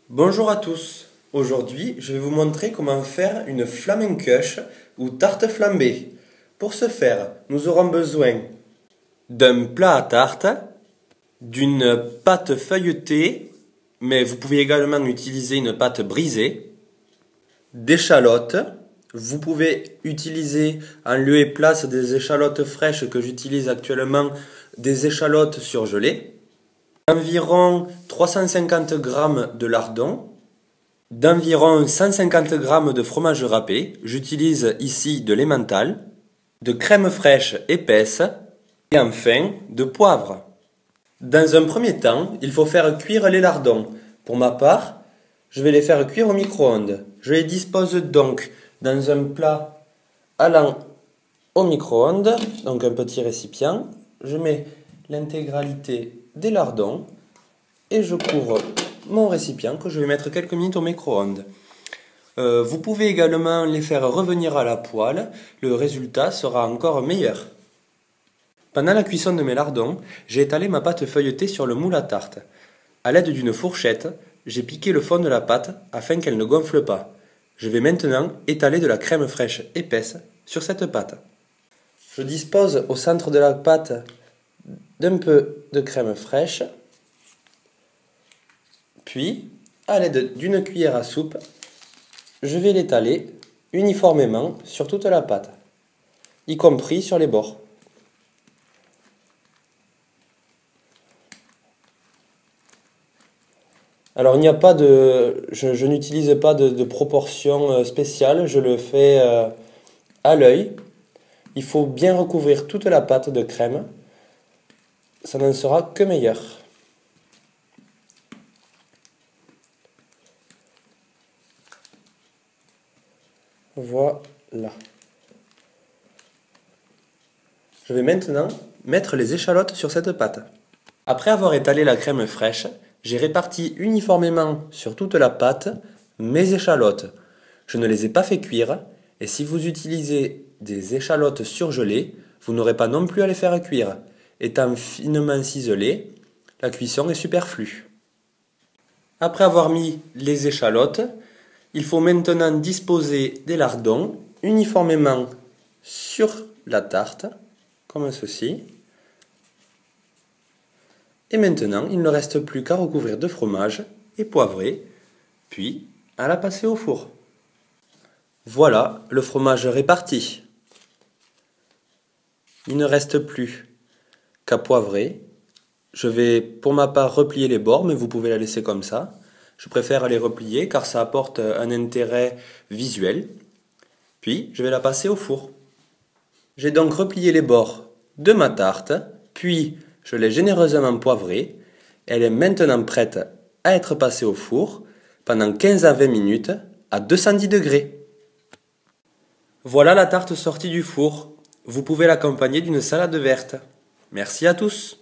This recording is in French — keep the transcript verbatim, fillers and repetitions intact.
Bonjour à tous, aujourd'hui je vais vous montrer comment faire une flamencuche ou tarte flambée. Pour ce faire, nous aurons besoin d'un plat à tarte, d'une pâte feuilletée, mais vous pouvez également utiliser une pâte brisée, d'échalotes. Vous pouvez utiliser en lieu et place des échalotes fraîches que j'utilise actuellement, des échalotes surgelées, d'environ trois cent cinquante grammes de lardons, d'environ cent cinquante grammes de fromage râpé, j'utilise ici de l'emmental, de crème fraîche épaisse et enfin de poivre. Dans un premier temps, il faut faire cuire les lardons. Pour ma part, je vais les faire cuire au micro-ondes. Je les dispose donc dans un plat allant au micro-ondes, donc un petit récipient. Je mets l'intégralité des lardons et je couvre mon récipient que je vais mettre quelques minutes au micro-ondes. Euh, vous pouvez également les faire revenir à la poêle, le résultat sera encore meilleur. Pendant la cuisson de mes lardons, j'ai étalé ma pâte feuilletée sur le moule à tarte. A l'aide d'une fourchette, j'ai piqué le fond de la pâte afin qu'elle ne gonfle pas. Je vais maintenant étaler de la crème fraîche épaisse sur cette pâte. Je dispose au centre de la pâte d'un peu de crème fraîche, puis, à l'aide d'une cuillère à soupe, je vais l'étaler uniformément sur toute la pâte, y compris sur les bords. Alors il n'y a pas de, je, je n'utilise pas de, de proportion spéciale, je le fais euh, à l'œil. Il faut bien recouvrir toute la pâte de crème, ça n'en sera que meilleur. Voilà. Je vais maintenant mettre les échalotes sur cette pâte. Après avoir étalé la crème fraîche, j'ai réparti uniformément sur toute la pâte mes échalotes. Je ne les ai pas fait cuire, et si vous utilisez des échalotes surgelées, vous n'aurez pas non plus à les faire cuire. Étant finement ciselées, la cuisson est superflue. Après avoir mis les échalotes, il faut maintenant disposer des lardons uniformément sur la tarte, comme ceci. Et maintenant, il ne reste plus qu'à recouvrir de fromage et poivrer, puis à la passer au four. Voilà le fromage réparti. Il ne reste plus qu'à poivrer. Je vais pour ma part replier les bords, mais vous pouvez la laisser comme ça. Je préfère les replier car ça apporte un intérêt visuel. Puis, je vais la passer au four. J'ai donc replié les bords de ma tarte, puis je l'ai généreusement poivrée. Elle est maintenant prête à être passée au four pendant quinze à vingt minutes à deux cent dix degrés. Voilà la tarte sortie du four. Vous pouvez l'accompagner d'une salade verte. Merci à tous.